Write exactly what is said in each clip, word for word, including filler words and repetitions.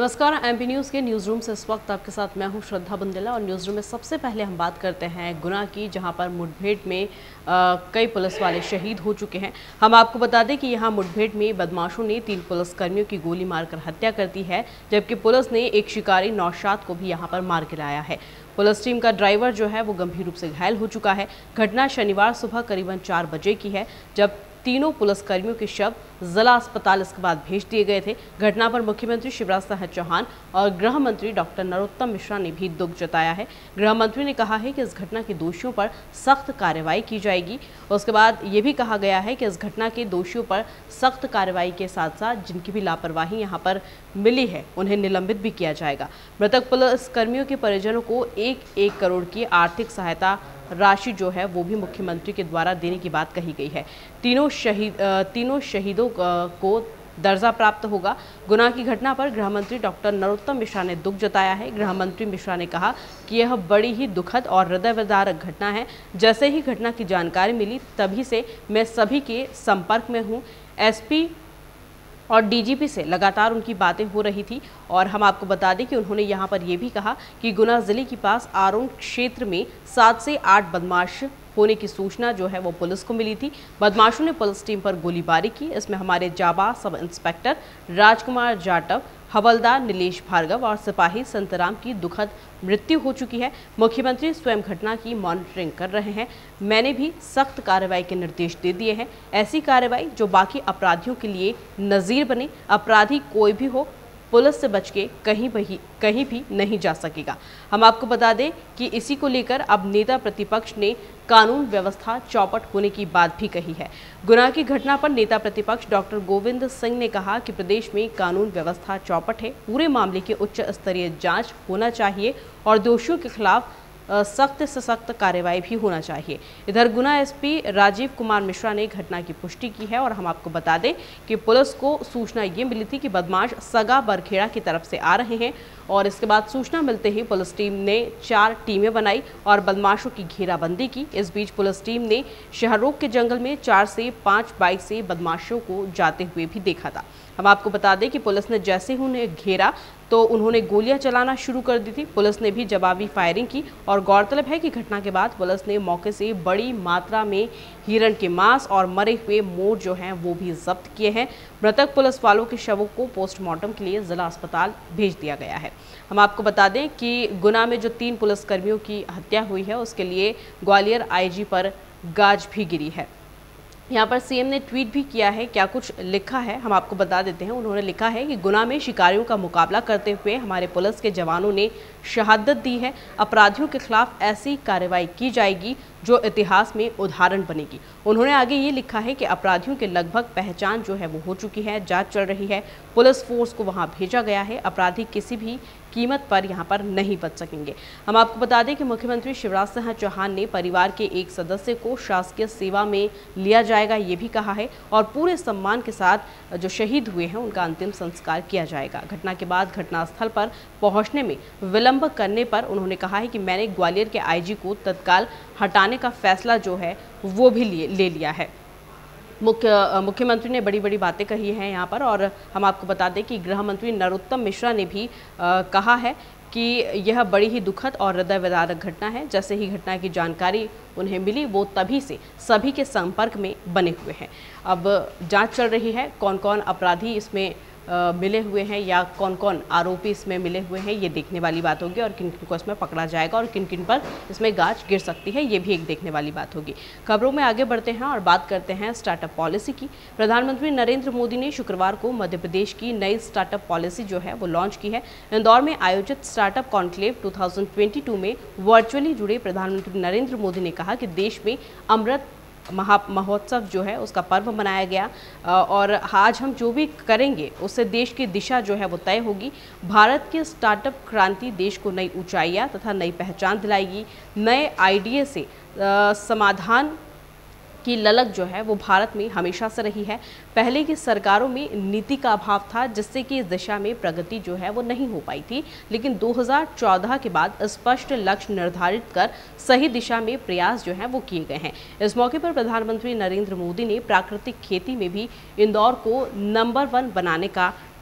नमस्कार, MP news के news room से इस वक्त आपके साथ मैं हूं श्रद्धा बुंदेला। और न्यूज़ रूम में सबसे पहले हम बात करते हैं गुना की, जहां पर मुठभेड़ में आ, कई पुलिस वाले शहीद हो चुके हैं। हम आपको बता दें कि यहां मुठभेड़ में बदमाशों ने तीन पुलिसकर्मियों की गोली मारकर हत्या कर दी है, जबकि पुलिस ने एक शिकारी नौशाद को भी यहां पर मार गिराया है। पुलिस टीम का ड्राइवर जो है वो गंभीर रूप से घायल हो चुका है। घटना शनिवार सुबह करीबन चार बजे की है, जब तीनों पुलिसकर्मियों के शव जिला अस्पताल इसके बाद भेज दिए गए थे। घटना पर मुख्यमंत्री शिवराज सिंह चौहान और गृह मंत्री डॉक्टर नरोत्तम मिश्रा ने भी दुख जताया है। गृह मंत्री ने कहा है कि इस घटना के दोषियों पर सख्त कार्रवाई की जाएगी। उसके बाद ये भी कहा गया है कि इस घटना के दोषियों पर सख्त कार्रवाई के साथ साथ जिनकी भी लापरवाही यहाँ पर मिली है उन्हें निलंबित भी किया जाएगा। मृतक पुलिसकर्मियों के परिजनों को एक एक करोड़ की आर्थिक सहायता राशि जो है वो भी मुख्यमंत्री के द्वारा देने की बात कही गई है। तीनों शहीद तीनों शहीदों को दर्जा प्राप्त होगा। गुना की घटना पर गृह मंत्री डॉक्टर नरोत्तम मिश्रा ने दुख जताया है। गृह मंत्री मिश्रा ने कहा कि यह बड़ी ही दुखद और हृदय विदारक घटना है। जैसे ही घटना की जानकारी मिली तभी से मैं सभी के संपर्क में हूँ। एसपी और डीजीपी से लगातार उनकी बातें हो रही थी। और हम आपको बता दें कि उन्होंने यहाँ पर यह भी कहा कि गुना जिले के पास आरोन क्षेत्र में सात से आठ बदमाश होने की सूचना जो है वो पुलिस को मिली थी। बदमाशों ने पुलिस टीम पर गोलीबारी की। इसमें हमारे जाबाज सब इंस्पेक्टर राजकुमार जाटव, हवलदार नीलेश भार्गव और सिपाही संतराम की दुखद मृत्यु हो चुकी है। मुख्यमंत्री स्वयं घटना की मॉनिटरिंग कर रहे हैं। मैंने भी सख्त कार्रवाई के निर्देश दे दिए हैं। ऐसी कार्रवाई जो बाकी अपराधियों के लिए नज़ीर बने। अपराधी कोई भी हो, पुलिस से बच के कहीं भी कहीं भी नहीं जा सकेगा। हम आपको बता दें कि इसी को लेकर अब नेता प्रतिपक्ष ने कानून व्यवस्था चौपट होने की बात भी कही है। गुना की घटना पर नेता प्रतिपक्ष डॉक्टर गोविंद सिंह ने कहा कि प्रदेश में कानून व्यवस्था चौपट है। पूरे मामले की उच्च स्तरीय जांच होना चाहिए और दोषियों के खिलाफ सख्त से सख्त कार्रवाई भी होना चाहिए। इधर गुना एसपी राजीव कुमार मिश्रा ने घटना की पुष्टि की है। और हम आपको बता दें कि पुलिस को सूचना ये मिली थी कि बदमाश सगा बरखेड़ा की तरफ से आ रहे हैं। और इसके बाद सूचना मिलते ही पुलिस टीम ने चार टीमें बनाई और बदमाशों की घेराबंदी की। इस बीच पुलिस टीम ने शहरों के जंगल में चार से पाँच बाइक से बदमाशों को जाते हुए भी देखा था। हम आपको बता दें कि पुलिस ने जैसे ही उन्हें घेरा तो उन्होंने गोलियां चलाना शुरू कर दी थी। पुलिस ने भी जवाबी फायरिंग की। और गौरतलब है कि घटना के बाद पुलिस ने मौके से बड़ी मात्रा में हिरण के मांस और मरे हुए मोर जो हैं वो भी जब्त किए हैं। मृतक पुलिस वालों के शवों को पोस्टमार्टम के लिए जिला अस्पताल भेज दिया गया है। हम आपको बता दें कि गुना में जो तीन पुलिसकर्मियों की हत्या हुई है उसके लिए ग्वालियर आईजी पर गाज भी गिरी है। यहाँ पर सीएम ने ट्वीट भी किया है। क्या कुछ लिखा है हम आपको बता देते हैं। उन्होंने लिखा है कि गुना में शिकारियों का मुकाबला करते हुए हमारे पुलिस के जवानों ने शहादत दी है। अपराधियों के खिलाफ ऐसी कार्रवाई की जाएगी जो इतिहास में उदाहरण बनेगी। उन्होंने आगे ये लिखा है कि अपराधियों के लगभग पहचान जो है वो हो चुकी है, जांच चल रही है, पुलिस फोर्स को वहां भेजा गया है। अपराधी किसी भी कीमत पर यहां पर नहीं बच सकेंगे। हम आपको बता दें कि मुख्यमंत्री शिवराज सिंह चौहान ने परिवार के एक सदस्य को शासकीय सेवा में लिया जाएगा ये भी कहा है। और पूरे सम्मान के साथ जो शहीद हुए हैं उनका अंतिम संस्कार किया जाएगा। घटना के बाद घटनास्थल पर पहुंचने में विलंब करने पर उन्होंने कहा है कि मैंने ग्वालियर के आईजी को तत्काल हटाने का फैसला जो है वो भी ले लिया है। मुख्य मुख्यमंत्री ने बड़ी बड़ी बातें कही हैं यहाँ पर। और हम आपको बता दें कि गृह मंत्री नरोत्तम मिश्रा ने भी आ, कहा है कि यह बड़ी ही दुखद और हृदय विदारक घटना है। जैसे ही घटना की जानकारी उन्हें मिली वो तभी से सभी के संपर्क में बने हुए हैं। अब जांच चल रही है कौन कौन अपराधी इसमें आ, मिले हुए हैं या कौन कौन आरोपी इसमें मिले हुए हैं, ये देखने वाली बात होगी। और किन किन को इसमें पकड़ा जाएगा और किन किन पर इसमें गाज गिर सकती है, ये भी एक देखने वाली बात होगी। खबरों में आगे बढ़ते हैं और बात करते हैं स्टार्टअप पॉलिसी की। प्रधानमंत्री नरेंद्र मोदी ने शुक्रवार को मध्य प्रदेश की नई स्टार्टअप पॉलिसी जो है वो लॉन्च की है। इंदौर में आयोजित स्टार्टअप कॉन्क्लेव दो हज़ार बाईस में वर्चुअली जुड़े प्रधानमंत्री नरेंद्र मोदी ने कहा कि देश में अमृत महा महोत्सव जो है उसका पर्व मनाया गया। और आज हम जो भी करेंगे उससे देश की दिशा जो है वो तय होगी। भारत की स्टार्टअप क्रांति देश को नई ऊंचाइयां तथा नई पहचान दिलाएगी। नए आइडिया से आ, समाधान की ललक जो है वो भारत में हमेशा से रही है। पहले की सरकारों में नीति का अभाव था जिससे कि इस दिशा में प्रगति जो है वो नहीं हो पाई थी। लेकिन दो हज़ार चौदह के बाद स्पष्ट लक्ष्य निर्धारित कर सही दिशा में प्रयास जो है वो किए गए हैं। इस मौके पर प्रधानमंत्री नरेंद्र मोदी ने प्राकृतिक खेती में भी इंदौर को नंबर वन बनाने का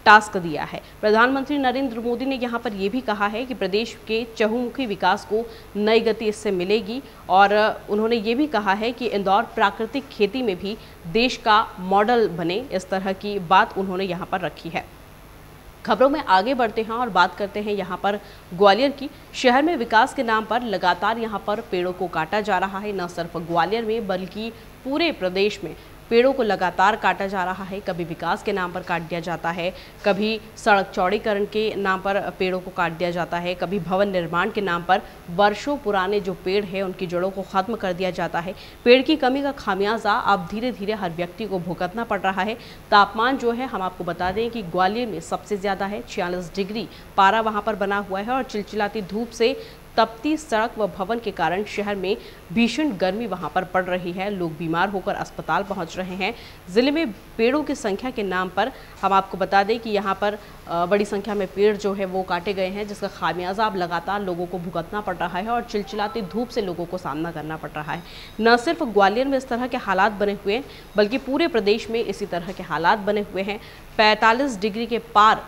टास्क दिया है। प्रधानमंत्री नरेंद्र मोदी ने यहाँ पर यह भी कहा है कि प्रदेश के चहुमुखी विकास को नई गति इससे मिलेगी और उन्होंने ये भी कहा है कि इंदौर प्राकृतिक खेती में भी देश का मॉडल बने, इस तरह की बात उन्होंने यहाँ पर रखी है। खबरों में आगे बढ़ते हैं और बात करते हैं यहाँ पर ग्वालियर की। शहर में विकास के नाम पर लगातार यहाँ पर पेड़ों को काटा जा रहा है। न सिर्फ ग्वालियर में बल्कि पूरे प्रदेश में पेड़ों को लगातार काटा जा रहा है। कभी विकास के नाम पर काट दिया जाता है, कभी सड़क चौड़ीकरण के नाम पर पेड़ों को काट दिया जाता है, कभी भवन निर्माण के नाम पर वर्षों पुराने जो पेड़ हैं उनकी जड़ों को खत्म कर दिया जाता है। पेड़ की कमी का खामियाजा अब धीरे धीरे हर व्यक्ति को भुगतना पड़ रहा है। तापमान जो है हम आपको बता दें कि ग्वालियर में सबसे ज़्यादा है, छियालीस डिग्री पारा वहाँ पर बना हुआ है और चिलचिलाती धूप से तपती सड़क व भवन के कारण शहर में भीषण गर्मी वहां पर पड़ रही है। लोग बीमार होकर अस्पताल पहुंच रहे हैं। जिले में पेड़ों की संख्या के नाम पर हम आपको बता दें कि यहां पर बड़ी संख्या में पेड़ जो है वो काटे गए हैं, जिसका खामियाजा अब लगातार लोगों को भुगतना पड़ रहा है और चिलचिलाती धूप से लोगों को सामना करना पड़ रहा है। न सिर्फ ग्वालियर में इस तरह के हालात बने हुए हैं बल्कि पूरे प्रदेश में इसी तरह के हालात बने हुए हैं। पैंतालीस डिग्री के पार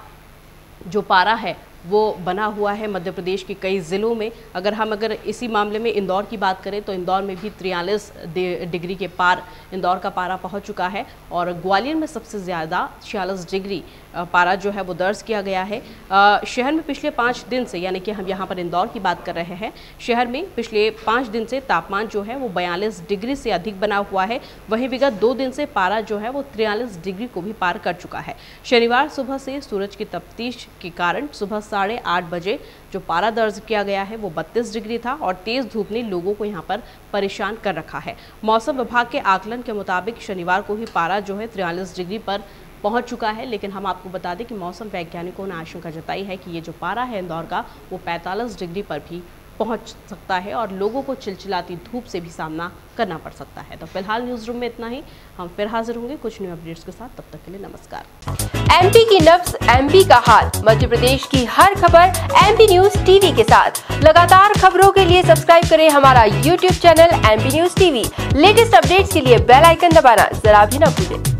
जो पारा है वो बना हुआ है मध्य प्रदेश के कई ज़िलों में। अगर हम अगर इसी मामले में इंदौर की बात करें तो इंदौर में भी तिरयालीस डिग्री के पार इंदौर का पारा पहुंच चुका है और ग्वालियर में सबसे ज़्यादा छियालीस डिग्री पारा जो है वो दर्ज किया गया है। शहर में पिछले पाँच दिन से, यानी कि हम यहाँ पर इंदौर की बात कर रहे हैं, शहर में पिछले पाँच दिन से तापमान जो है वो बयालीस डिग्री से अधिक बना हुआ है। वहीं विगत दो दिन से पारा जो है वो तिरयालीस डिग्री को भी पार कर चुका है। शनिवार सुबह से सूरज की तफ्तीश के कारण सुबह साढ़े आठ बजे जो पारा दर्ज किया गया है वो बत्तीस डिग्री था और तेज धूप ने लोगों को यहाँ पर परेशान कर रखा है। मौसम विभाग के आकलन के मुताबिक शनिवार को ही पारा जो है तिरयालीस डिग्री पर पहुंच चुका है, लेकिन हम आपको बता दें कि मौसम वैज्ञानिकों ने आशंका जताई है कि ये जो पारा है इंदौर का वो पैंतालीस डिग्री पर भी पहुंच सकता है और लोगों को चिलचिलाती धूप से भी सामना करना पड़ सकता है। तो फिलहाल न्यूज रूम में इतना ही। हम फिर हाजिर होंगे कुछ न्यू अपडेट्स के साथ, तब तक के लिए नमस्कार। एमपी की नब्ज, एमपी का हाल, मध्य प्रदेश की हर खबर एमपी न्यूज टीवी के साथ। लगातार खबरों के लिए सब्सक्राइब करें हमारा YouTube channel MP news TV. Latest updates के लिए बेल आइकन दबाना जरा भी न भूलें।